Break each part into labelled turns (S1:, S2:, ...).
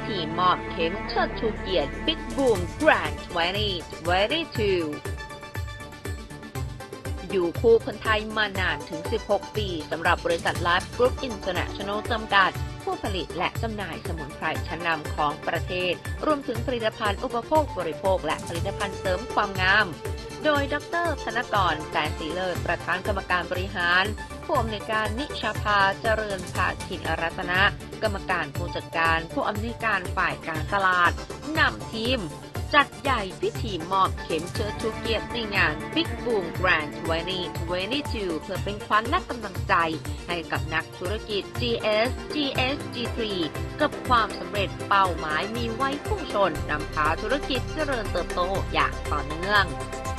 S1: ธีมอบเข็มเชิดชูเกียรติ Big Boom Grand 2022 อยู่คู่คนไทยมานานถึง 16 ปีสำหรับบริษัท Life Group International จำกัดผู้ผลิตและจำหน่ายสมุนไพรชั้นนำของประเทศรวมถึงผลิตภัณฑ์อุปโภคบริโภคและผลิตภัณฑ์เสริมความงามโดยดร.ธนกร แสนศรีเลิศประธานกรรมการบริหารผู้อำนวยการนิชาภาเจริญภาคินรัตนะกรรมการผู้จัดการผู้อำนวยการฝ่ายการตลาดนำทีมจัดใหญ่พิธีมอบเข็มเชิดชูเกียรติในงาน Big Boom Grand 2022 เพื่อเป็นขวัญและกำลังใจให้กับนักธุรกิจ GSG3 กับความสำเร็จเป้าหมายมีไว้พุ่งชนนำพาธุรกิจเจริญเติบโตอย่างต่อเนื่อง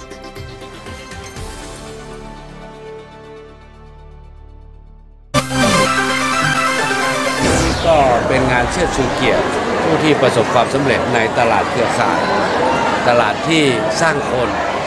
S2: ก็เป็นงานเชิดชูเกียรติผู้ที่ประสบความสำเร็จในตลาดเครือข่ายตลาดที่สร้างคน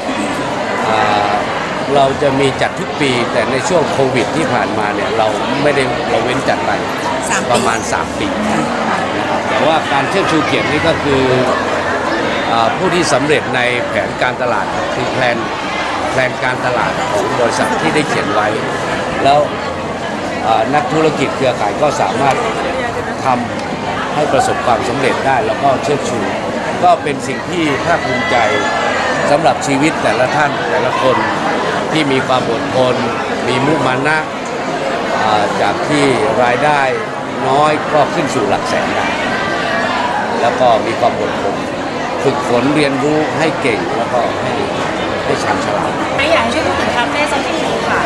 S2: เราจะมีจัดทุกปีแต่ในช่วงโควิดที่ผ่านมาเนี่ยเราเว้นจัดไปประมาณ3 ปีนะครับแต่ว่าการเชิดชูเกียรตินี่ก็คือผู้ที่สำเร็จในแผนการตลาดคือแผนการตลาดของบริษัทที่ได้เขียนไว้แล้วนักธุรกิจเครือข่ายก็สามารถทำให้ประสบความสำเร็จได้แล้วก็เชิดชูก็เป็นสิ่งที่ภาคภูมิใจสำหรับชีวิตแต่ละท่านแต่ละคนที่มีความอดทนมีมุมานะจากที่รายได้น้อยก็ขึ้นสู่หลักแสนได้แล้วก็มีความอดทนฝึกฝนเรียนรู้ให้เก่งแล้วก็ให้ชาญฉลาด
S3: อยากช่วยพูดถึงคาเฟ่สักนิดนึงค่ะ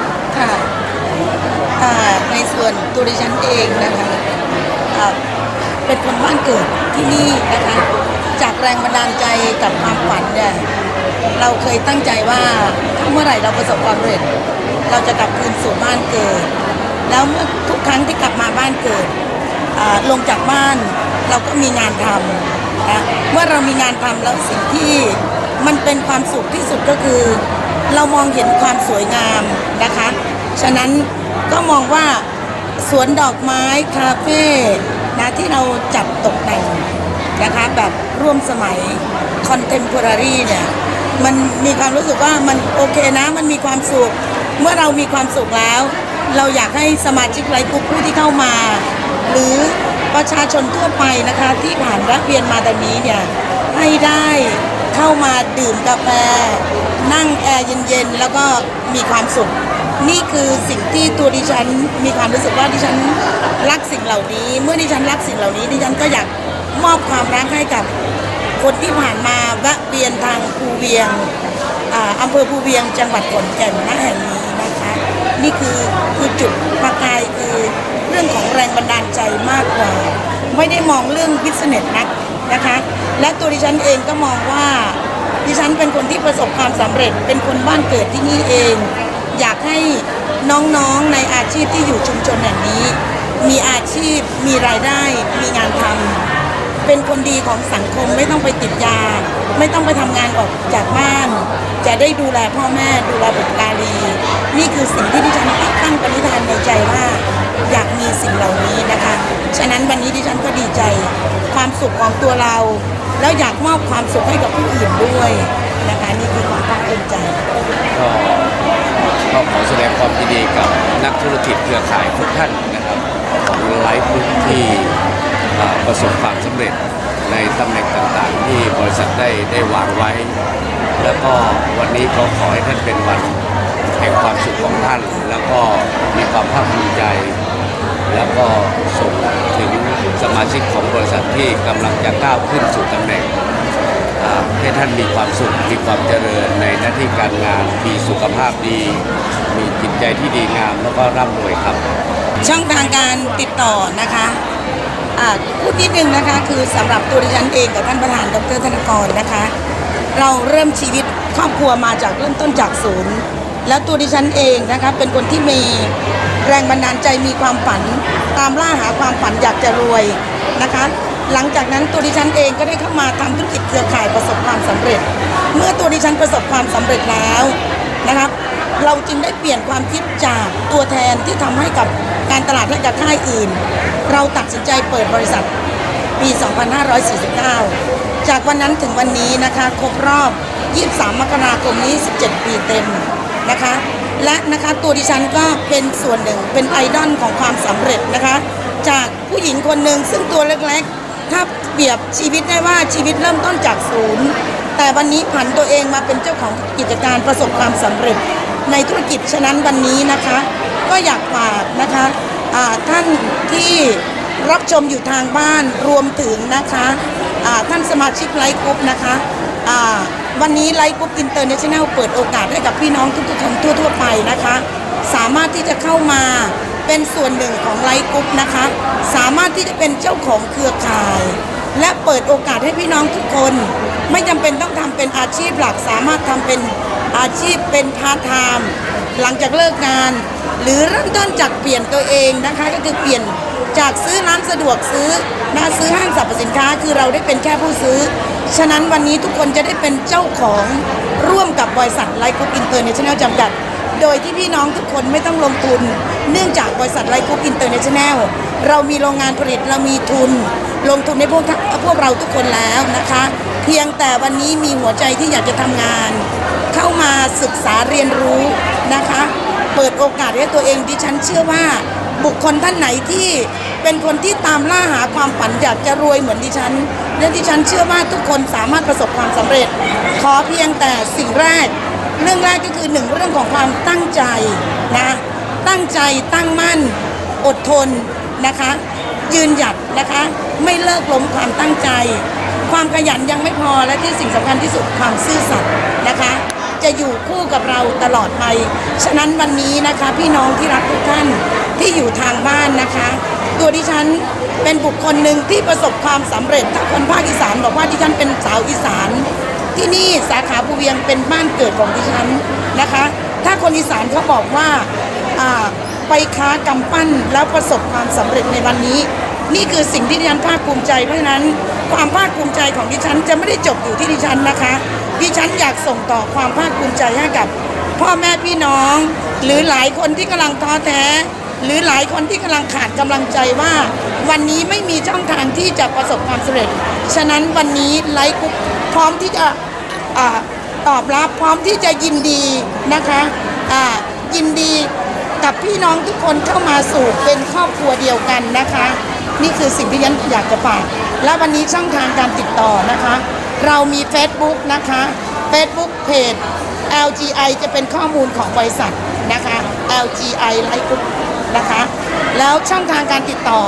S4: ในส่วนตัวดิฉันเองนะคะเป็นคนบ้านเกิดที่นี่นะคะจากแรงบันดาลใจกับความฝันเนี่ยเราเคยตั้งใจว่าถ้าเมื่อไหร่เราประสบความสำเร็จเราจะกลับคืนสู่บ้านเกิดแล้วเมื่อทุกครั้งที่กลับมาบ้านเกิดลงจากบ้านเราก็มีงานทำนะเมื่อเรามีงานทำแล้วสิ่งที่มันเป็นความสุขที่สุดก็คือเรามองเห็นความสวยงามนะคะฉะนั้นก็มองว่าสวนดอกไม้คาเฟ่นะที่เราจัดตกแต่งนะคะแบบร่วมสมัยคอนเทมพอรารีเนี่ยมันมีความรู้สึกว่ามันโอเคนะมันมีความสุขเมื่อเรามีความสุขแล้วเราอยากให้สมาชิกไลฟ์กรุ๊ปผู้ที่เข้ามาหรือประชาชนทั่วไปนะคะที่ผ่านแวะเวียนมาตอนนี้เนี่ยให้ได้เข้ามาดื่มกาแฟนั่งแอร์เย็นๆแล้วก็มีความสุขนี่คือสิ่งที่ตัวดิฉันมีความรู้สึกว่าดิฉันรักสิ่งเหล่านี้เมื่อดิฉันรักสิ่งเหล่านี้ดิฉันก็อยากมอบความรักให้กับคนที่ผ่านมาแวะเวียนทางภูเวียงอำเภอภูเวียงจังหวัดขอนแก่นณแห่งนี้นะคะนี่คือจุดประกายคือเรื่องของแรงบันดาลใจมากกว่าไม่ได้มองเรื่องบิสเนสนักนะคะและตัวดิฉันเองก็มองว่าดิฉันเป็นคนที่ประสบความสำเร็จเป็นคนบ้านเกิดที่นี่เองอยากให้น้องๆในอาชีพที่อยู่ชุมชนแห่งนี้มีอาชีพมีรายได้มีงานทำเป็นคนดีของสังคมไม่ต้องไปติดยาไม่ต้องไปทำงานออกจากบ้านจะได้ดูแลพ่อแม่ดูแลบุตรหลานนี่คือสิ่งที่ดิฉันตั้งปณิธานในใจว่าอยากมีสิ่งเหล่านี้นะคะฉะนั้นวันนี้ดิฉันก็ดีใจความสุขของตัวเราแล้วอยากมอบความสุขให้กับผู้อื่นด้วยนะคะนี่คือความภาคภูมิใจ
S2: ก็ขอแสดงความยินดีกับนักธุรกิจเครือข่ายทุกท่านนะครับของไลฟ์กรุ๊ปที่ประสบความสำเร็จในตำแหน่งต่างๆที่บริษัทได้วางไว้แล้วก็วันนี้ก็ขอให้ท่านเป็นวันแห่งความสุขของท่านแล้วก็มีความภาคภูมิใจแล้วก็ส่งถึงสมาชิกของบริษัทที่กำลังจะก้าวขึ้นสู่ตำแหน่งให้ท่านมีความสุขมีความเจริญในหน้าที่การงานมีสุขภาพดีมีจิตใจที่ดีงามแล้วก็ร่ำรวยครับ
S4: ช่องทางการติดต่อนะคะพูดนิดนึงนะคะคือสำหรับตัวดิฉันเองกับท่านประธานดร.ธนกรนะคะเราเริ่มชีวิตครอบครัวมาจากเริ่มต้นจากศูนย์แล้วตัวดิฉันเองนะคะเป็นคนที่มีแรงบันดาลใจมีความฝันตามล่าหาความฝันอยากจะรวยนะคะหลังจากนั้นตัวดิฉันเองก็ได้เข้ามาทำธุรกิจเครือข่ายประสบความสำเร็จเมื่อตัวดิฉันประสบความสำเร็จแล้วนะครับเราจึงได้เปลี่ยนความคิดจากตัวแทนที่ทำให้กับการตลาดให้กับค่ายอื่นเราตัดสินใจเปิดบริษัทปี 2549 จากวันนั้นถึงวันนี้นะคะครบรอบ 23 มกราคมนี้ 17 ปีเต็มนะคะและนะคะตัวดิฉันก็เป็นส่วนหนึ่งเป็นไอดอลของความสำเร็จนะคะจากผู้หญิงคนหนึ่งซึ่งตัวเล็กๆถ้าเปรียบชีวิตได้ว่าชีวิตเริ่มต้นจากศูนย์แต่วันนี้ผันตัวเองมาเป็นเจ้าของกิจการประสบความสำเร็จในธุรกิจฉะนั้นวันนี้นะคะก็อยากฝากนะคะท่านที่รับชมอยู่ทางบ้านรวมถึงนะคะท่านสมาชิกไลฟ์กรุ๊ปนะคะวันนี้ไลฟ์กรุ๊ปอินเตอร์เนชั่นแนลเปิดโอกาสให้กับพี่น้องทุกๆคนทั่วๆไปนะคะสามารถที่จะเข้ามาเป็นส่วนหนึ่งของไลฟ์กรุ๊ปนะคะสามารถที่จะเป็นเจ้าของเครือข่ายและเปิดโอกาสให้พี่น้องทุกคนไม่จำเป็นต้องทำเป็นอาชีพหลักสามารถทำเป็นอาชีพเป็นพาร์ทไทม์หลังจากเลิกงานหรือเริ่มต้นจากเปลี่ยนตัวเองนะคะก็คือเปลี่ยนจากซื้อร้านสะดวกซื้อซื้อห้างสรรพสินค้าคือเราได้เป็นแค่ผู้ซื้อฉะนั้นวันนี้ทุกคนจะได้เป็นเจ้าของร่วมกับบริษัทไลฟ์กรุ๊ปอินเตอร์เนชั่นแนลจำกัดโดยที่พี่น้องทุกคนไม่ต้องลงทุนเนื่องจากบริษัทไลฟ์กรุ๊ปอินเตอร์เนชั่นแนลเรามีโรงงานผลิตเรามีทุนลงทุนในพวกเราทุกคนแล้วนะคะเพียงแต่วันนี้มีหัวใจที่อยากจะทำงานเข้ามาศึกษาเรียนรู้นะคะเปิดโอกาสให้ตัวเองดิฉันเชื่อว่าบุคคลท่านไหนที่เป็นคนที่ตามล่าหาความฝันอยากจะรวยเหมือนดิฉันและดิฉันเชื่อว่าทุกคนสามารถประสบความสำเร็จขอเพียงแต่สิ่งแรกเรื่องแรกก็คือ1เรื่องของความตั้งใจนะตั้งใจตั้งมั่นอดทนนะคะยืนหยัดนะคะไม่เลิกล้มความตั้งใจความขยันยังไม่พอและที่สิ่งสำคัญที่สุดความซื่อสัตย์นะคะจะอยู่คู่กับเราตลอดไปฉะนั้นวันนี้นะคะพี่น้องที่รักทุกท่านที่อยู่ทางบ้านนะคะตัวดิฉันเป็นบุคคลหนึ่งที่ประสบความสำเร็จถ้าคนภาคอีสานบอกว่าดิฉันเป็นสาวอีสานที่นี่สาขาภูเวียงเป็นบ้านเกิดของดิฉันนะคะถ้าคนอีสานเขาบอกว่าไปค้ากำปั้นแล้วประสบความสำเร็จในวันนี้นี่คือสิ่งที่ดิฉันภาคภูมิใจเพราะฉะนั้นความภาคภูมิใจของดิฉันจะไม่ได้จบอยู่ที่ดิฉันนะคะดิฉันอยากส่งต่อความภาคภูมิใจให้กับพ่อแม่พี่น้องหรือหลายคนที่กำลังท้อแท้หรือหลายคนที่กำลังขาดกำลังใจว่าวันนี้ไม่มีช่องทางที่จะประสบความสำเร็จฉะนั้นวันนี้ไลฟ์กรุ๊ปพร้อมที่จะตอบรับพร้อมที่จะยินดีนะคะยินดีกับพี่น้องทุกคนเข้ามาสู่เป็นครอบครัวเดียวกันนะคะนี่คือสิ่งที่ฉันอยากจะฝากและวันนี้ช่องทางการติดต่อนะคะเรามี Facebook นะคะ Facebook Page LGI จะเป็นข้อมูลของบริษัทนะคะ LGI Life Group นะคะแล้วช่องทางการติดต่อ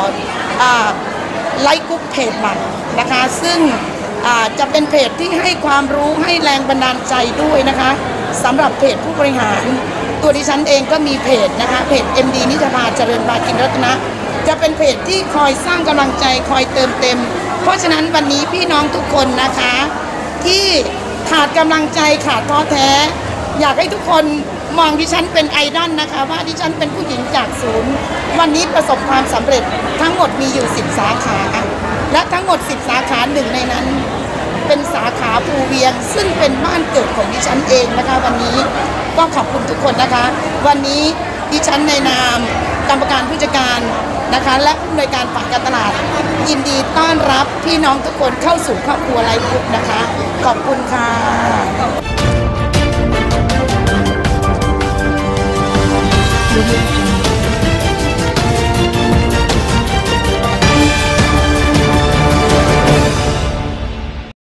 S4: Life Group Page ใหม่นะคะซึ่งจะเป็นเพจที่ให้ความรู้ให้แรงบันดาลใจด้วยนะคะสำหรับเพจผู้บริหารตัวดิฉันเองก็มีเพจนะคะเพจ MD นิชภาเจริญภาคินรัตนะจะเป็นเพจที่คอยสร้างกำลังใจคอยเติมเต็มเพราะฉะนั้นวันนี้พี่น้องทุกคนนะคะที่ขาดกำลังใจขาดท้อแท้อยากให้ทุกคนมองดิฉันเป็นไอดอลนะคะว่าดิฉันเป็นผู้หญิงจากศูนย์วันนี้ประสบความสำเร็จทั้งหมดมีอยู่10 สาขาและทั้งหมด10 สาขาหนึ่งในนั้นเป็นสาขาภูเวียงซึ่งเป็นบ้านเกิดของดิฉันเองนะคะวันนี้ก็ขอบคุณทุกคนนะคะวันนี้ดิฉันในนามกรรมการผู้จัดการนะคะและผู้อำนวยการฝ่ายการตลาดยินดีต้อนรับพี่น้องทุกคนเข้าสู่ครอบครัวไลฟ์กรุ๊ปนะคะขอบคุณค่ะ